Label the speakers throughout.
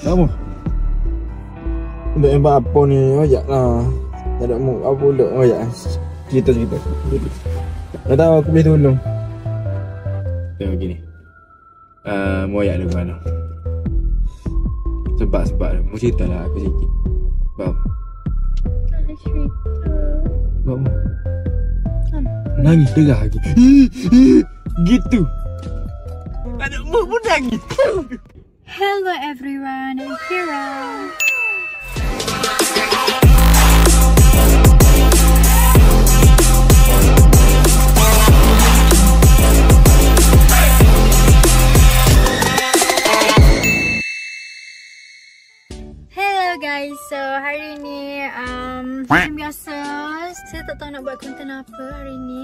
Speaker 1: Kamu untuk empat apa ni? Ojak lah. Tak ada mu apa pula ojak. Cerita. Tak tahu aku boleh tolong. Tengok gini. Mu ojak ni mana? Sebab mu cerita lah aku sikit. Sebab
Speaker 2: Tak ada cerita.
Speaker 1: sebab mu nangis derah lagi. Gitu. Ada mu pun nangis.
Speaker 2: Hello everyone, I'm Fira. Hello guys, so hari ni macam biasa, saya tak tahu nak buat konten apa hari ni.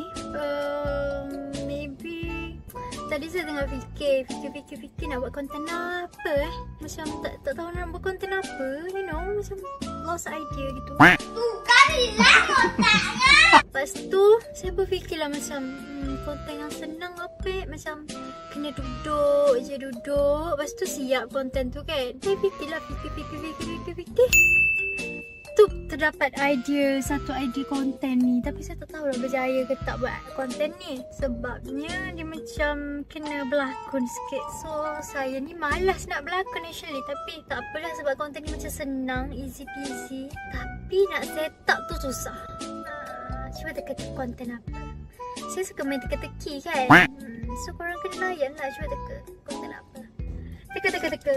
Speaker 2: Maybe tadi saya tengah fikir nak buat konten apa macam tak tahu nak buat konten apa, you know, macam lost idea gitu. Kalilah otaknya. Lepas tu saya berfikirlah macam konten yang senang apa, macam kena duduk je. Lepas tu siap konten tu kan. Saya fikirlah fikir. Tu terdapat satu idea konten ni, tapi saya tak tahu dah berjaya ke tak buat konten ni. Sebabnya dia macam kena berlakon sikit. So saya ni malas nak berlakon actually, tapi tak apalah sebab konten ni macam senang, easy peasy. Tapi nak set up tu susah. Cuba teka-teka konten apa. Saya suka main teka-teki kan. So korang kena layan lah, cuba teka konten apa. Teka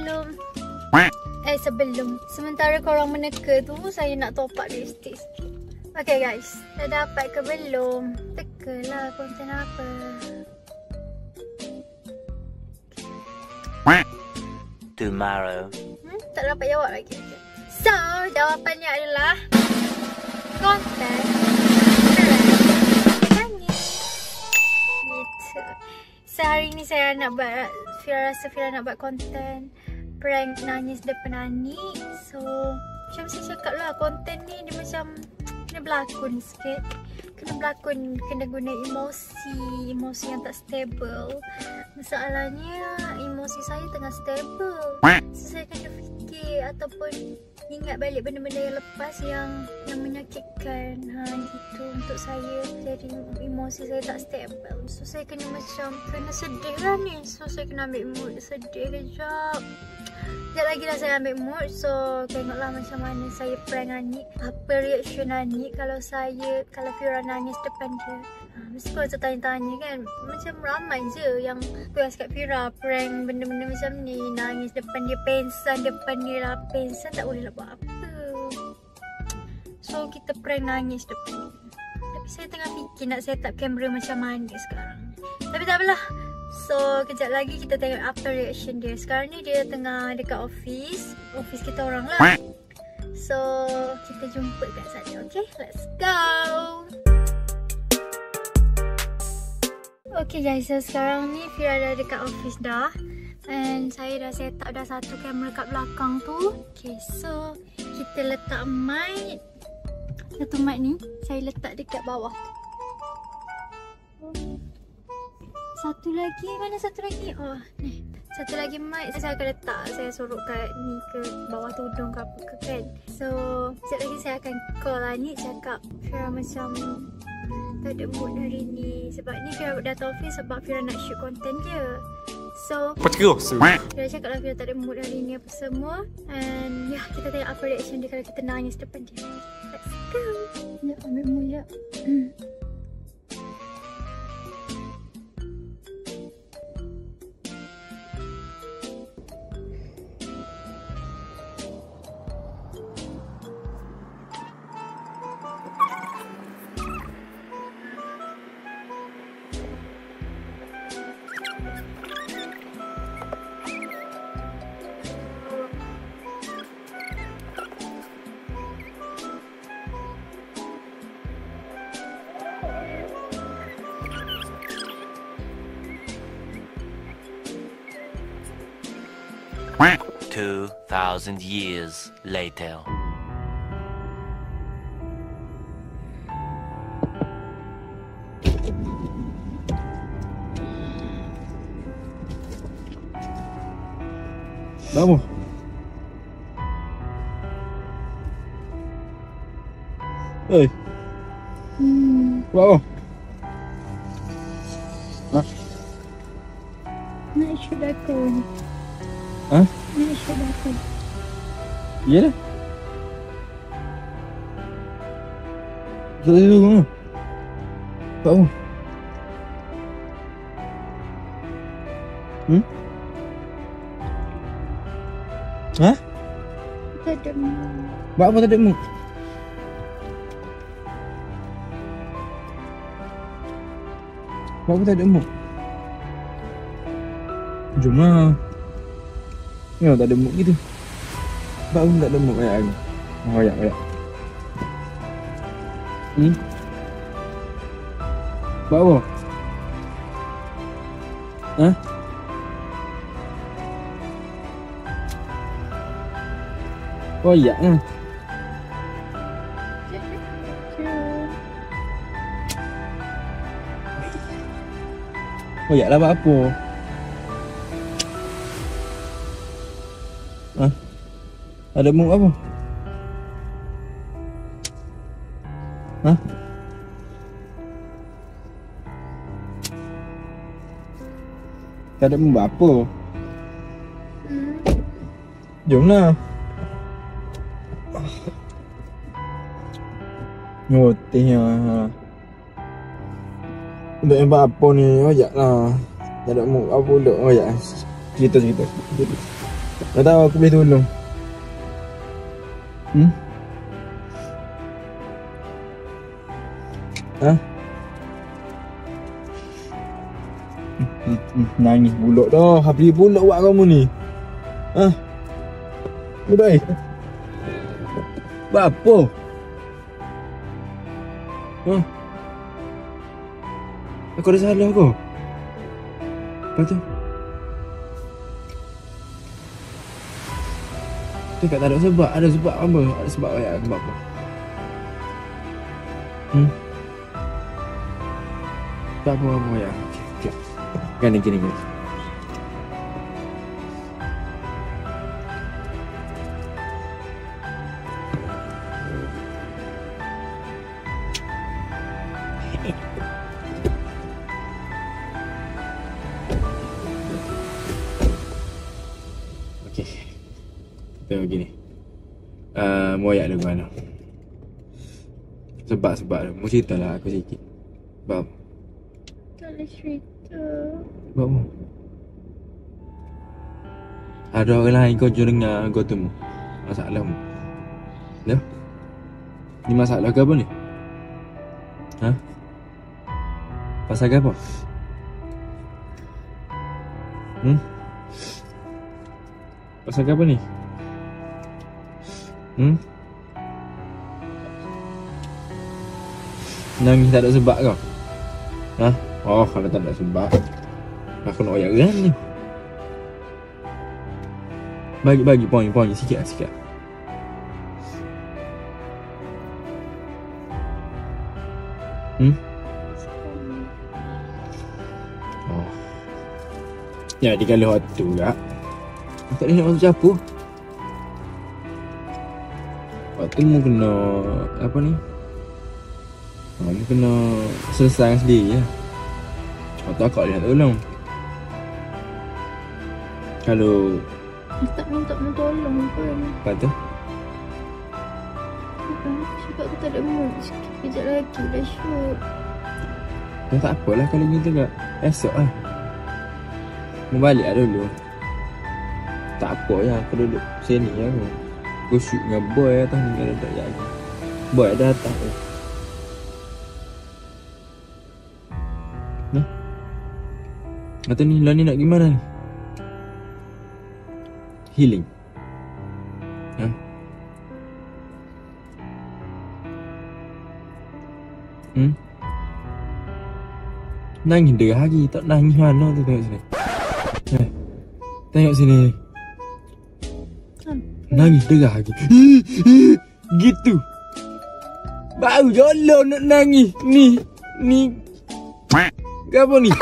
Speaker 2: sementara korang meneka tu, saya nak top up lipstick sikit. Okay guys, dah dapat ke belum? Tekalah konten apa.
Speaker 3: Tomorrow.
Speaker 2: Tak dapat jawab lagi. So, jawapannya adalah konten nangis. Gitu. So, hari ni saya nak buat, Fira nak buat konten prank nangis depan Anik. So macam saya cakap lah, konten ni dia macam kena berlakon sikit. Kena guna emosi yang tak stable. Masalahnya emosi saya tengah stable. So saya kena fikir ataupun ingat balik benda-benda yang lepas yang menyakitkan. Gitu untuk saya. Jadi emosi saya tak stable. So saya kena sedih lah ni. So saya kena ambil mood sedih kejap. Sekejap lagi lah saya ambil mood. So tengoklah macam mana saya prank Anik. Apa reaction Anik kalau Fira nangis depan dia. Mesti korang tertanya-tanya kan. Macam ramai je yang request kat Fira prank benda-benda macam ni. Nangis depan dia, pensan depan dia lah. Pensan tak boleh nak buat apa. So kita prank nangis depan dia. Tapi saya tengah fikir nak set up kamera macam mana sekarang. Tapi tak apalah. So kejap lagi kita tengok after reaction dia. Sekarang ni dia tengah dekat office kita orang lah. So kita jumpa kat sana. Okay, let's go. Okay guys, so sekarang ni Fira dah dekat office dah. And saya dah set up dah satu kamera kat belakang tu. Okay, so kita letak mic. Satu mic ni saya letak dekat bawah tu. Satu lagi, mana satu lagi? Oh, ni. Satu lagi mic saya akan letak. Saya suruh kat ni ke bawah tudung ke apa ke kan. So, sekejap lagi saya akan call Anik cakap Fira macam tak ada mood hari ni. Sebab ni Fira datang office sebab Fira nak shoot konten dia. So, Fira cakap lah Fira tak ada mood hari ni apa semua. And ya, kita tengok apa reaction dia kalau kita nangis depan dia. Let's go. Sekejap, ambil mood sekejap.
Speaker 3: Quack. 2,000 years later.
Speaker 1: Kamu Oi. Buat apa? Hah?
Speaker 2: Nak shoot aku.
Speaker 1: Hah?
Speaker 2: Nak shoot aku.
Speaker 1: Iya dah. Tadi dulu. Buat apa? Hah?
Speaker 2: Tak ada mood.
Speaker 1: Buat apa tak ada mood? Buat apa tak ada mood? Jom lah. Ya tak ada mood gitu. Buat apa tak ada mood kayak aku? Ayak. Buat apa? Hah? Oh iya. Oh iya lah buat apa? Hah? Ada mood apa? Hah? Tak ada mood buat apa? Jom lah. Ngotihnya. Untuk yang buat apa ni? Ajak lah. Tak ada mood apa pula. Ajak. Cerita. Tak tahu aku boleh tolong. Hah? Nangis pulak dah. Habis pulak buat kamu ni. Hah? Baik. Buat apa? Hah? Aku ada salah kau? Apa tu? Cakap tak ada sebab. Ada sebab apa? Ada sebab ayat sebab apa? Tak apa ya. Okay. Gini. Okay. Kita begini. Mau ayat lagu mana? Sebab mau cerita lah aku sikit. Sebab
Speaker 2: Tak boleh cerita.
Speaker 1: Sebab apa? Ada orang lain kau jom dengar kau tu masalahmu. Ya? Ni masalah ke apa ni? Hah? Pasal ke apa? Pasal ke apa ni? Nangis tak ada sebab kau? Hah? Oh, kalau tak ada sebab aku nak oyak kan ni. Bagi poin sikit. Oh. Jadi kalau waktu juga tak boleh nak masuk capur. Waktu mu kena apa ni? Mu kena selesai sendiri ya. Waktu akak dia nak tolong. Kalau
Speaker 2: tak minta tolong pun.
Speaker 1: apa tu?
Speaker 2: Sebab aku tak ada mood. Sekejap lagi dah shoot.
Speaker 1: Ya tak apalah kalau gitu kak. Esok lah. Mu balik lah dulu. Tak apa ya, aku duduk sini ya aku. Aku shoot dengan boy atas ni kalau tak jadi. Boy dah datang tu. Nah. Kata ni lah ni nak gimana ni? Healing. Ha? Nangis derah lagi. Tak nangis mana tu tengok sini. Tengok sini. Nangis derah lagi. Gitu. Baru jolong nak nangis. Ni. Apa ni?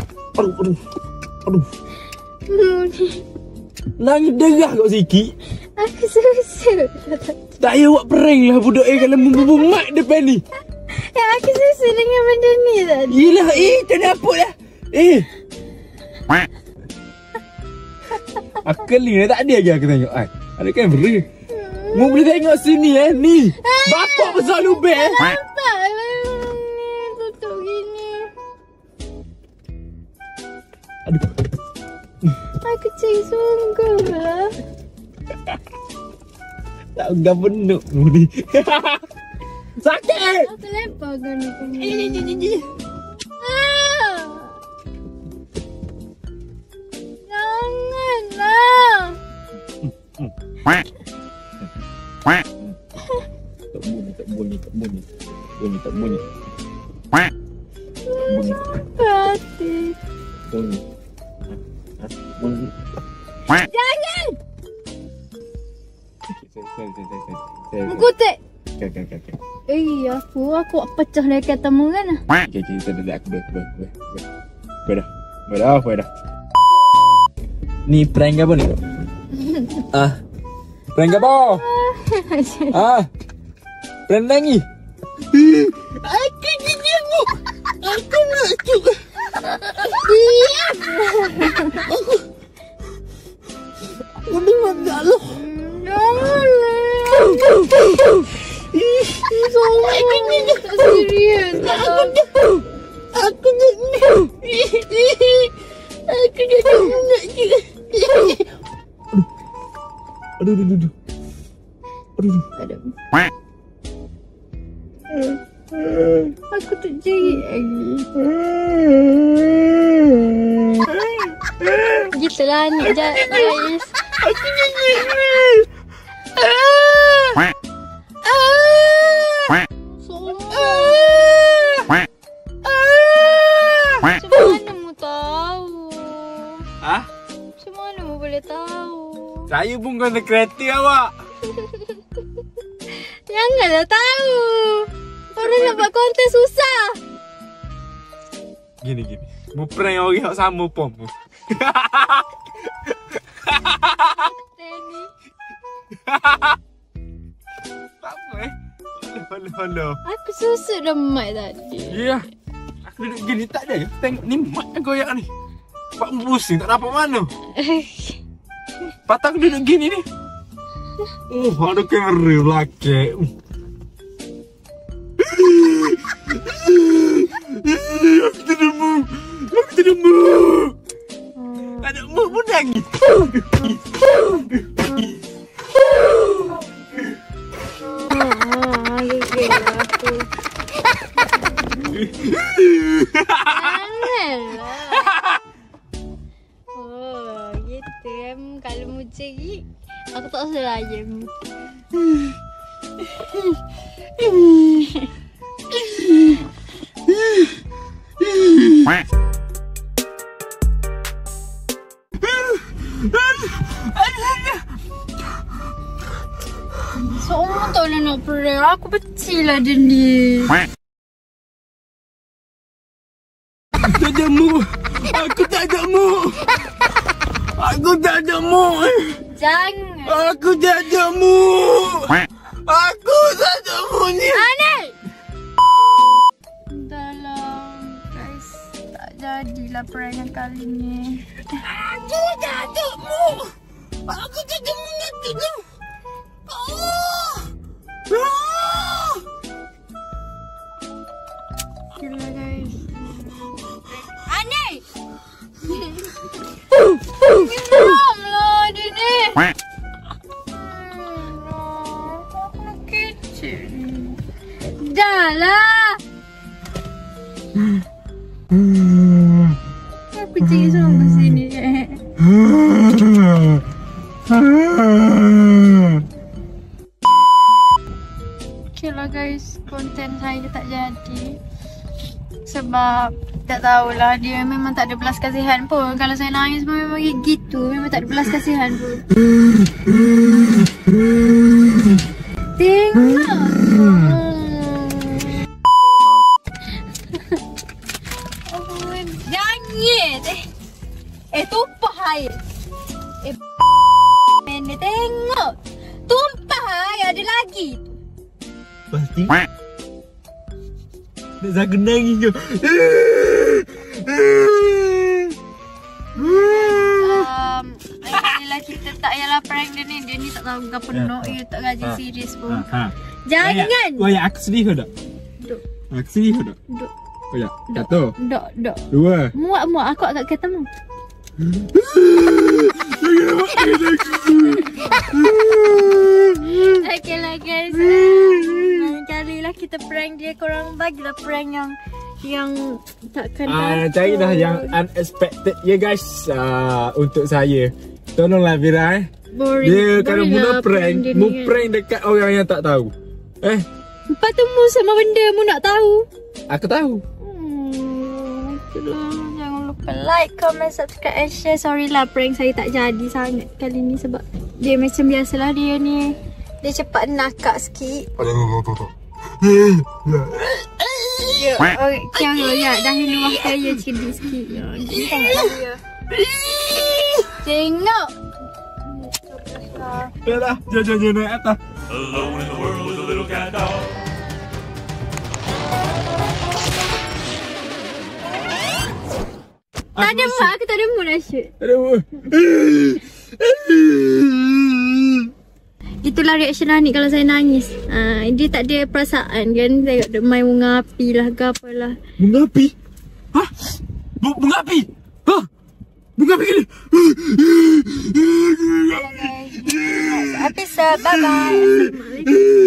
Speaker 1: Aduh. Nangis derah kau sikit.
Speaker 2: Aku susu.
Speaker 1: Tak payah buat prank lah budak kalau membubuh mak depan ni.
Speaker 2: Ya, aku susu dengan benda ni tadi.
Speaker 1: Yelah, kenapa lah? Akal ni tak ada lagi aku tengok. Ada kamera. Mu boleh tengok sini ni. Bapak besar lubang
Speaker 2: Nampak lah ni. Tutup gini.
Speaker 1: Aduh.
Speaker 2: Aku cari sungguh lah.
Speaker 1: Tak enggak benuk ni. Sakit.
Speaker 2: Aku lepaskan aku ni. Janganlah.
Speaker 1: Tak bunyi. Bunyi.
Speaker 2: Hati.
Speaker 1: Bunyi.
Speaker 2: Jangan.
Speaker 1: Saya.
Speaker 2: Mengkutik.
Speaker 1: Okay.
Speaker 2: Aku pecah dari katamu kan?
Speaker 1: Okay, kita dah aku dah. Ni prank apa ni? Prank apa? Prank lagi. Aku jijikmu. Aku nak juga.
Speaker 2: Diam.
Speaker 1: Aku dengar tak lo.
Speaker 2: Tak serius.
Speaker 1: Aku nak juga. Aduh.
Speaker 2: Aku tak jerit lagi. Gitulah anak guys.
Speaker 1: Aku jerit ni.
Speaker 2: Macam mana mu tahu? Macam mana mu boleh tahu?
Speaker 1: Saya pun guna kereta awak.
Speaker 2: Janganlah tahu. Orang nak buat konten susah.
Speaker 1: Gini. Mu prank orang yang sama pun. Tak apa Halo.
Speaker 2: Aku susut dah mic tadi.
Speaker 1: Ya. Aku duduk gini tak ada. Tengok ni mat yang goyak ni. Pak pusing tak dapat mana. Patah aku duduk gini ni. Ada kamera belakang. Aku tidak mau. Ada mu pun nangis.
Speaker 2: Janganlah. Oh, gitu kalau mu cerit, aku tak usah layan mu. Semua tak boleh nak prank. Aku benci lah dia ni.
Speaker 1: Tak ada mu. Aku tak ada mu. Aku tak ada mu.
Speaker 2: Jangan.
Speaker 1: Aku tak ada mu. Aku tak ada mu ni.
Speaker 2: Aneh. Dalam guys, tak jadilah prank yang kali ni.
Speaker 1: Aku tak ada mu. Aku tak ada mu nanti tu.
Speaker 2: Gila guys. Aneh. Geram lah dia ni. Aku nak kecil ni. Dah lah. Aku cari sama sini je. Okay lah guys, konten saya tak jadi. Sebab tak tahulah, dia memang tak ada belas kasihan pun. Kalau saya nangis pun memang gitu, memang tak ada belas kasihan pun. Tengok. Jangit. Tumpah air. Tengok. lagi tu.
Speaker 1: Pasti. Nak zagen nangis je.
Speaker 2: Alhamdulillah kita tak payahlah prank dia ni. Dia ni tak tahu apa nak. Dia tak gaji serius pun. Jangan.
Speaker 1: Wah, aku sedih ke tak?
Speaker 2: Duk.
Speaker 1: Aku sedih ke tak?
Speaker 2: Duk.
Speaker 1: Oh ya, satu.
Speaker 2: Duk.
Speaker 1: 2.
Speaker 2: Muak aku agak ketemu. Okay lah guys. Lain kali lah kita prank dia. Korang bagilah prank yang takkan
Speaker 1: Carilah yang unexpected ya guys. Untuk saya. Tolonglah Fira
Speaker 2: boring.
Speaker 1: Dia kalau
Speaker 2: Boring
Speaker 1: mula
Speaker 2: lah
Speaker 1: prank,
Speaker 2: dia
Speaker 1: mu
Speaker 2: ni.
Speaker 1: prank dekat orang yang tak tahu.
Speaker 2: Lepas tu mu sama benda mu nak tahu.
Speaker 1: Aku tahu.
Speaker 2: Itulah. Jangan lupa like, comment, subscribe and share. Sorry lah prank saya tak jadi sangat kali ni sebab dia macam biasalah dia ni. Dia cepat nakak sikit. Ya, ya, dahi luar saya cedih sikit. Ya, dia. Tengok.
Speaker 1: Dah, jom naik atas.
Speaker 4: Alone in the world with a little cat dog.
Speaker 2: Tak ada mak, aku tak ada mood nak shoot.
Speaker 1: Ada mu.
Speaker 2: Itulah reaction Anik kalau saya nangis. Dia tak ada perasaan kan. Tengok dia main bunga api lah ke apalah.
Speaker 1: Bunga api? Hah? Bunga api? Hah? Bunga api gini?
Speaker 2: Episode, bye-bye.